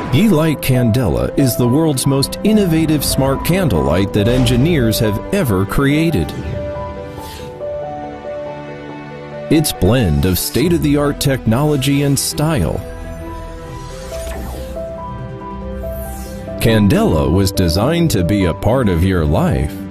YEELIGHT Candela is the world's most innovative smart candlelight that engineers have ever created. Its blend of state-of-the-art technology and style. Candela was designed to be a part of your life.